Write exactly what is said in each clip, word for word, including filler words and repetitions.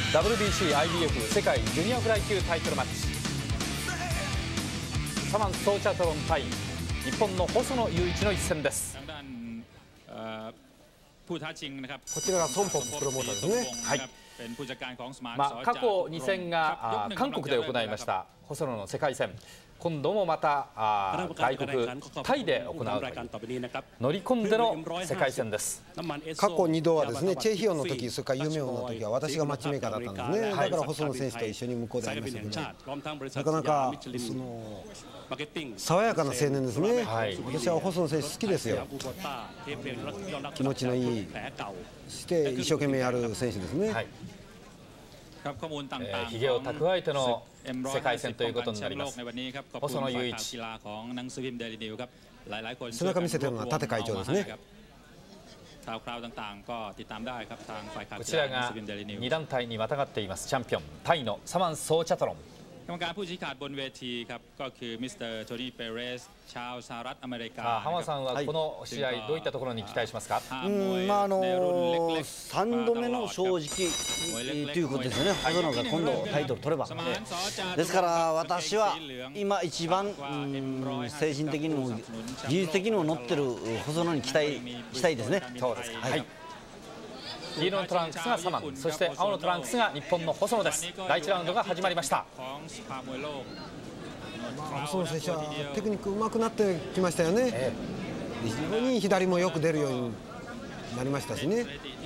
ダブリュービーシーアイビーエフ 世界ジュニアフライ級タイトルマッチ、サマン・ソーチャトロン対日本の細野雄一の一戦です。 こちらがソンポッププロモーターですね。 はい。まあ過去に戦が韓国で行いました細野の世界戦、今度もまたあ外国タイで行うという乗り込んでの世界戦です。 過去にどはですね、チェ・ヒヨンの時、それからユメオの時は私がマッチメーカーだったんですね。だから細野選手と一緒に向こうでやりましたけど、なかなかその爽やかな青年ですね。はい、私は細野選手好きですよ。気持ちのいい、そして一生懸命やる選手ですね。はい、 ひげを蓄えての世界戦ということになります。細野雄一、 背中見せてるのは立会長ですね。 こちらがに団体にまたがっていますチャンピオン、タイのサマン・ソーチャトロン。 กรรมการผู้ชี้ขาดบนเวทีครับก็คือมิสเตอร์โทนี่เปเรสชาวสหรัฐอเมริกา。 浜田さんはこの試合どういったところに期待しますか？ うん、まああのさんどめの正直ということですよね。細野が今度タイトル取れば、ですから私は今一番精神的にも技術的にも乗ってる細野に期待したいですね。 そうですか。はい。黄色のトランクスがサマン、そして青のトランクスが日本の細野です。だいいちラウンドが始まりました。 細野選手はテクニック上手くなってきましたよね。ええ、非常に左もよく出るようになりましたしね。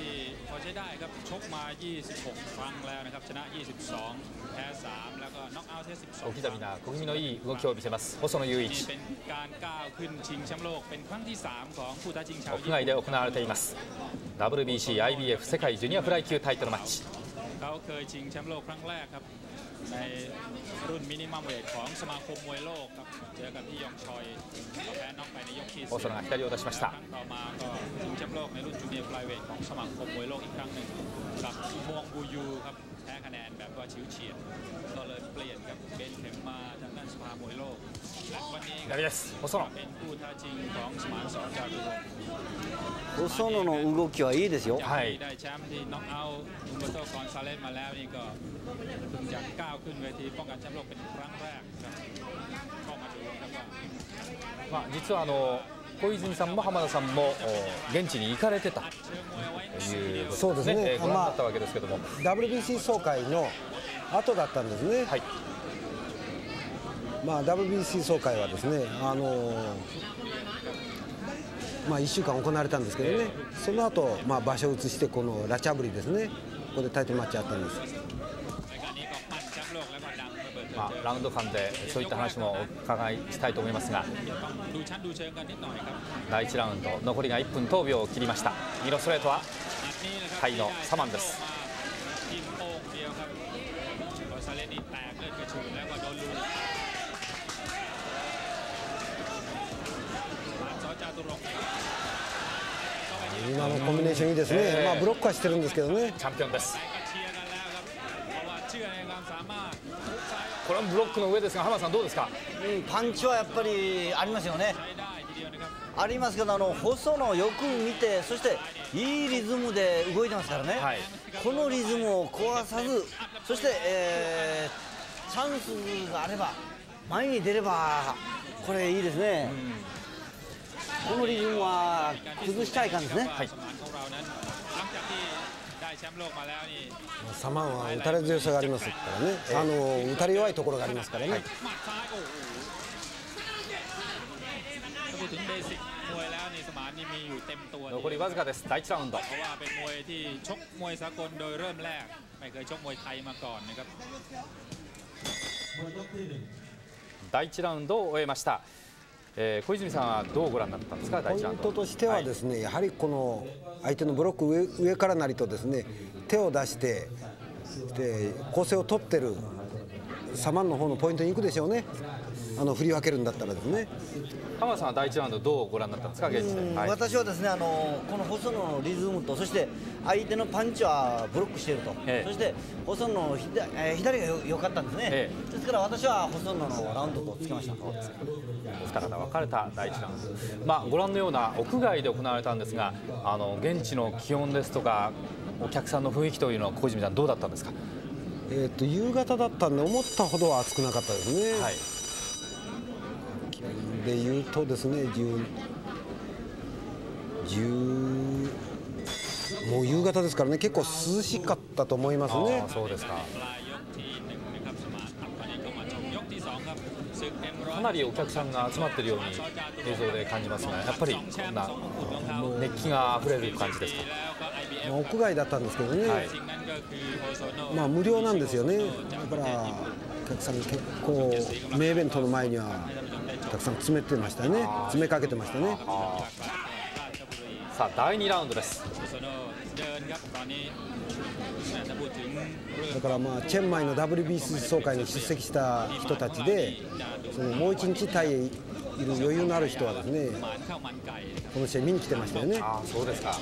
小刻みな小気味のいい動きを見せます細野雄一。屋外で行われています ダブリュービーシーアイビーエフ 世界ジュニアフライ級タイトルマッチ。ในรุ่นมินิมัมเวทของสมาคมมวยโลกครับเจอกันที่ยองชอยแพ้น็อกไปในยกที่สี่ครั้งต่อมาก็ชิงแชมป์โลกในรุ่นจูเนียร์ไฟเวทของสมาคมมวยโลกอีกครั้งหนึ่งกับมวงบูยูครับแพ้คะแนนแบบว่าฉิวเฉียดก็เลยเปลี่ยนกับเบนเข็มมาทางด้านสภามวยโลกและวันนี้เป็นผู้ท้าชิงของสมานสอนจารุวงศ์細野の動きはいいですよ。 はい。ได้แชมป์ที่น็อกเอาท์อุมเบโตกอนซาเลสมาแล้วนี่ก็เพิ่งจะก้าวขึ้นเวทีป้องกันแชมป์โลกเป็นครั้งแรกครับเข้ามาดูครับว่าまあ実はあの小泉さんも浜田さんも現地に行かれてたということですね。ご覧になったわけですけども、 ダブリュービーシー 総会の後だったんですね。はい。まあ ダブリュービーシー 総会はですね、あのまあいっしゅうかん行われたんですけどね、その後まあ場所を移してこのラチャブリですね、ここでタイトルマッチあったんです。 まあラウンド間でそういった話もお伺いしたいと思いますが、だいいちラウンド残りがいっぷんとおびょうを切りました。ミロストレートはタイのサマンです。 今のコンビネーションいいですね。えー、まあブロックはしてるんですけどね。 チャンピオンです。これはブロックの上ですが、浜田さんどうですか？ うん、パンチはやっぱりありますよね。ありますけど、あの細野をよく見て、そしていいリズムで動いてますからね。はい、このリズムを壊さず、そして、えー、チャンスがあれば前に出ればこれいいですね。うん、このリズムは崩しちゃいかんですね。はい、 サマンは打たれ強さがありますからね、えー、あの打たれ弱いところがありますからね。はい、 残りわずかです。だいいちラウンド。だいいちラウンドを終えました。えー、小泉さんはどうご覧になったんですか？ ポイントとしてはですね、はい、やはりこの相手のブロック 上, 上からなりとですね、手を出してで構成を取ってるサマンの方のポイントに行くでしょうね。あの振り分けるんだったらですね。 浜田さんはだいいちラウンドどうご覧になったんですか？現地で。はい、 私はですね、あのこの細野のリズムと、そして相手のパンチはブロックしていると、ええ、そして細野の 左,、えー、左が良かったんですね。ええ、ですから私は細野のラウンドとつけました。お二方分かれただいいちラウンド、まあ、ご覧のような屋外で行われたんですが、あの現地の気温ですとかお客さんの雰囲気というのは小泉さんどうだったんですか？ えっと夕方だったんで思ったほどは暑くなかったですね。はい、気温で言うとですね、10、10もう夕方ですからね、結構涼しかったと思いますね。 あ、そうですか。かなりお客さんが集まっているように映像で感じますが、やっぱりこんな熱気があふれる感じですか？ 屋外だったんですけどね、はい、まあ無料なんですよね。だからお客さん結構名イベントの前にはたくさん詰めてましたね、詰めかけてましたね。 さあだいにラウンドです。 だからまあチェンマイの ダブリュービーシー 総会に出席した人たちで、そのもう一日タイへいる余裕のある人はですね、この試合見に来てましたよね。 ああ、そうですか。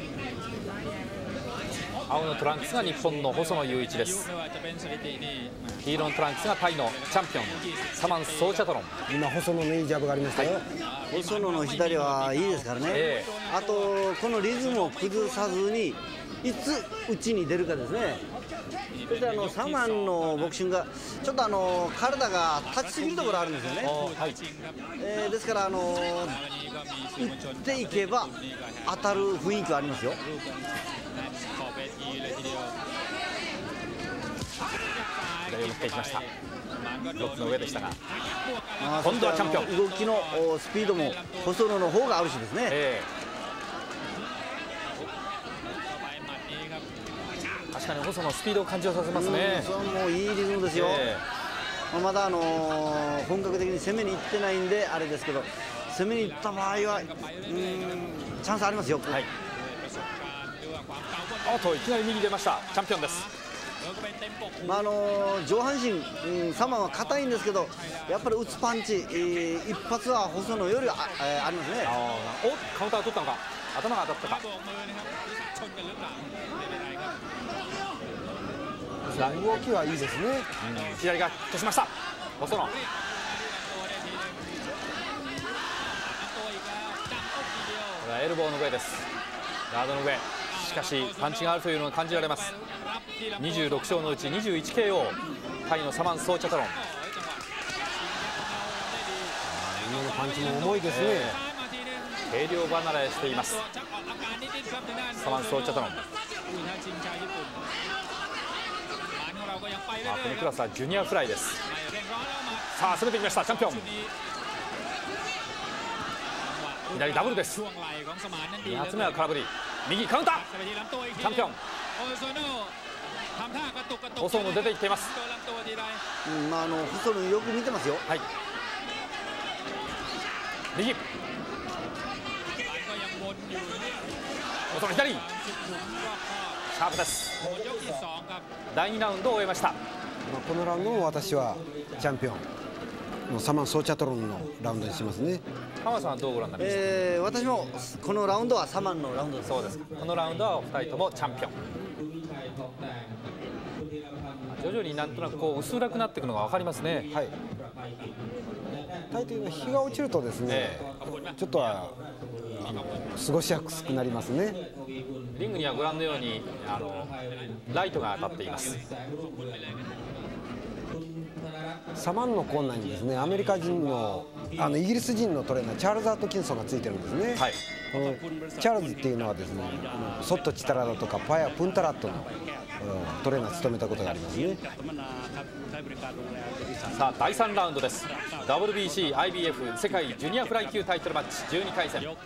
青のトランクスが日本の細野雄一です。黄色のトランクスがタイのチャンピオンサマン・ソーチャトロン。 今細野のいいジャブがありましたよ。はい、 細野の左はいいですからね、えー、あとこのリズムを崩さずにいつ内に出るかですね。そしてあのサマンのボクシングがちょっとあの体が立ちすぎるところあるんですよね。はい、えー、ですからあの打っていけば当たる雰囲気はありますよ。 左を打っていきました。ロックの上でしたが、今度はチャンピオン。 動きのスピードも細野の方があるしですね。えー、確かに細野スピードを感じさせますね。 それもういいリズムですよ。えー、まだあのー、本格的に攻めに行ってないんであれですけど、攻めに行った場合はうんチャンスありますよ。はい、 あといきなり右出ました。チャンピオンです。 まああの上半身、うん、サマンは硬いんですけど、やっぱり打つパンチ、えー、一発は細野よりは あ,、えー、ありますね。 お、カウンター取ったのか、頭が当たったか。 動きはいいですね。 うん、左が消しました細野。エルボーの上です。ガードの上。しかしパンチがあるというのが感じられます。にじゅうろく勝のうちにじゅういちケーオー、 タイのサマン・ソーチャトロン。 今のパンチも重いですね。 えー、軽量離れしていますサマン・ソーチャトロン。まあ、このクラスはジュニアフライです。さあ攻めてきましたチャンピオン。左ダブルです。に発目は空振り、右カウンター、チャンピオン細野出ていっています。 うん、まあ、あの細野よく見てますよ。はい、 右細野左シャープです。だいにラウンドを終えました。 このラウンドも私はチャンピオンのサマン・ソーチャトロンのラウンドにしますね。 浜田さんはどうご覧になりますか？ えー、私もこのラウンドはサマンのラウンドです。 そうです。このラウンドはお二人ともチャンピオン。徐々になんとなくこう薄暗くなっていくのが分かりますね。はい。 大抵日が落ちるとですね、えー、ちょっとはあの過ごしやすくなりますね。 リングにはご覧のようにあのライトが当たっています。 サマンのコーナーにですね、アメリカ人のあのイギリス人のトレーナーチャールズ・アートキンソンがついてるんですね。はい、このチャールズっていうのはですね、ソット・チタラだとかパヤ・プンタラットのトレーナーを務めたことがありますね。 さあだいさんラウンドです。 ダブリュービーシー アイビーエフ 世界ジュニアフライ級タイトルマッチじゅうにかい戦。日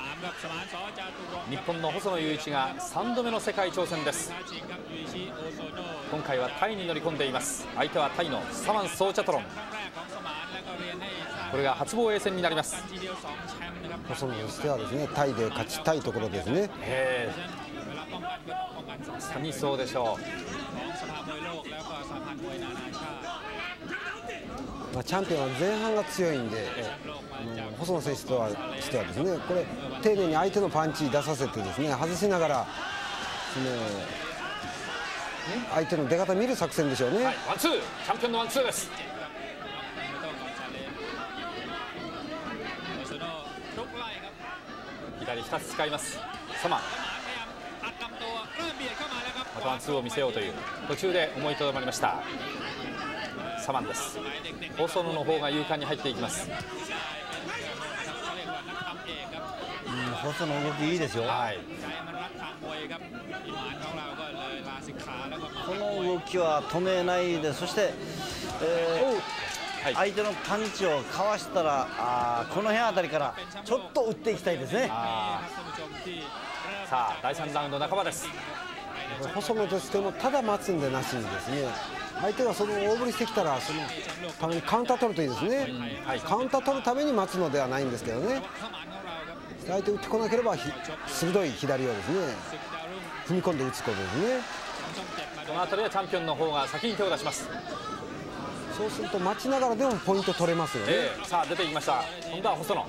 本の細野雄一がさんどめの世界挑戦です。今回はタイに乗り込んでいます。相手はタイのサマン・ソーチャトロン。これが初防衛戦になります。 細野としてはですね、タイで勝ちたいところですね。 えー、まさにそうでしょう。 まあ、チャンピオンは前半が強いんで、えー、あの細野選手とはしてはですね、これ丁寧に相手のパンチ出させてですね、外しながらその相手の出方見る作戦でしょうね。はい、 ワンツー、チャンピオンのワンツーです。左ふたつ使いますサマン。 またワンツーを見せようという途中で思いとどまりましたサマンです。細野の方が勇敢に入っていきます。 うん、細野動きいいですよ。はい、この動きは止めないで、そして、えーはい、相手のパンチをかわしたらあこの辺あたりからちょっと打っていきたいですね。 さあだいさんラウンド半ばです。 細野としてもただ待つんでなしにですね、相手がその大振りしてきたらそのためにカウンター取るといいですね、うんはい、カウンター取るために待つのではないんですけどね、相手打ってこなければ鋭い左をですね踏み込んで打つことですね。 この辺りはチャンピオンの方が先に手を出します。 そうすると待ちながらでもポイント取れますよね、 えー、さあ出ていきました。今度は細野。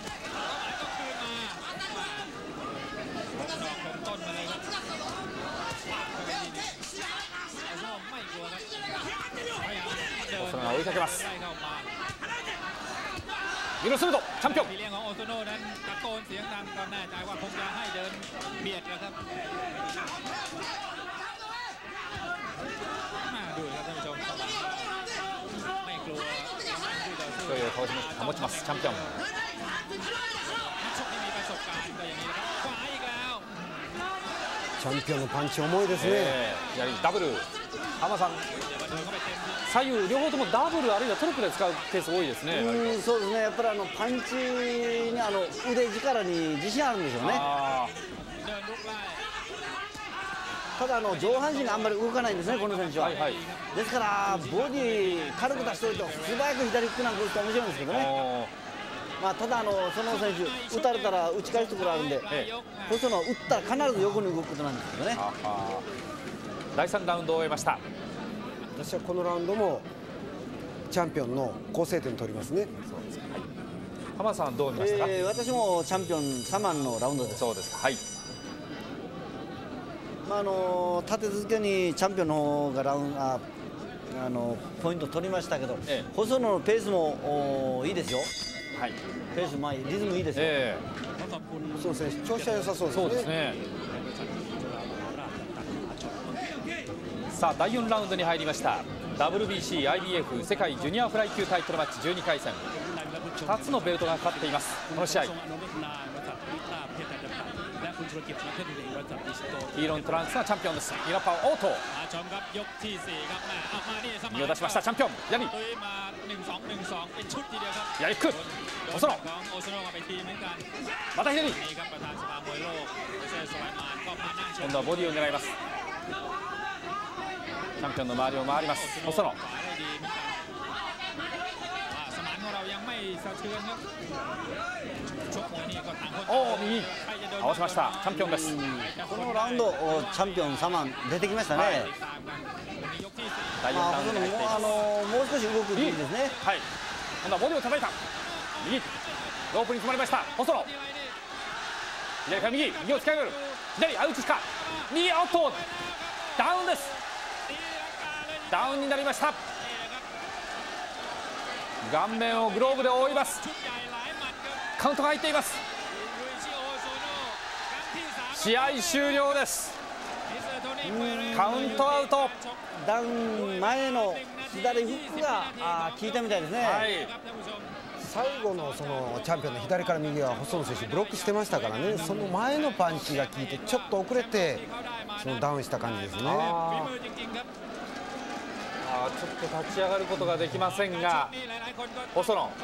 細野が追いかけます。ユノスムドチャンピオン。勢いを保ちますチャンピオン。 チャンピオンのパンチ重いですね、 えー、やはりダブル浜さん左右両方ともダブルあるいはトリプルで使うケース多いですね。 うん、そうですね。やっぱりあのパンチにあの腕力に自信あるんでしょうね。ただあの上半身があんまり動かないんですね、この選手は。はいはい、ですからボディ軽く出しておいて素早く左フックなんか打って面白いんですけどね。まあただあのその選手打たれたら打ち返すところあるんで、ええ、細野打ったら必ず横に動くことなんですけどね。 だいさんラウンドを終えました。 私はこのラウンドもチャンピオンの高正点取りますね。 そうですか、はい、浜田さんはどう見ますか。 えー、私もチャンピオンサマンのラウンドです。 そうですか、はい。 まああの立て続けにチャンピオンの方がラウンああのポイント取りましたけど、ええ、細野のペースもいいですよ。はい、ペース前リズムいいですよ。ええ、そうですね。調子は良さそうですね。そうですね。 さあだいよんラウンドに入りました。 ダブリュービーシー アイビーエフ 世界ジュニアフライ級タイトルマッチじゅうにかい戦、ふたつのベルトがかかっています。この試合ヒーロントランスがチャンピオンです。イラパオオート身を出しましたチャンピオンヤニやりく細野また左今度はボディを狙います。チャンピオンの周りを回ります細野。おお右合わせましたチャンピオンです。 このラウンドチャンピオンサマン出てきましたね。はい、だいよんラウンドに入っています。あのもう少し動くいいですね。 はい、今度はボディを叩いた右ロープに詰まりました細野。左から右右を使い上げる左相打ちか右アウトダウンです。ダウンになりました。顔面をグローブで覆います。カウントが入っています。試合終了です。カウントアウト。 ダウン前の左フックがあ効いたみたいですね。はい、 最後のそのチャンピオンの左から右は細野選手ブロックしてましたからね。その前のパンチが効いてちょっと遅れてそのダウンした感じですね。ああちょっと立ち上がることができませんが細野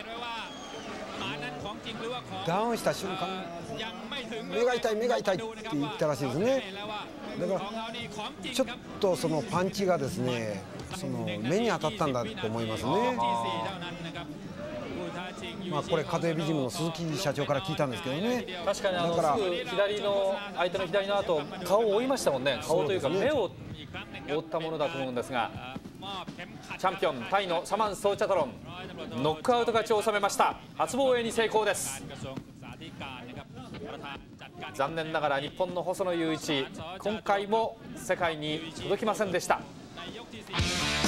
ダウンした瞬間目が痛い目が痛いって言ったらしいですね。だからちょっとそのパンチがですねその目に当たったんだと思いますね。まあこれカズエビジムの鈴木社長から聞いたんですけどね。 確かにあのだからすぐ左の相手の左の後顔を追いましたもんね。顔というか目を追ったものだと思うんですが、チャンピオンタイのサマン・ソーチャトロンノックアウト勝ちを収めました。初防衛に成功です。残念ながら日本の細野雄一今回も世界に届きませんでした。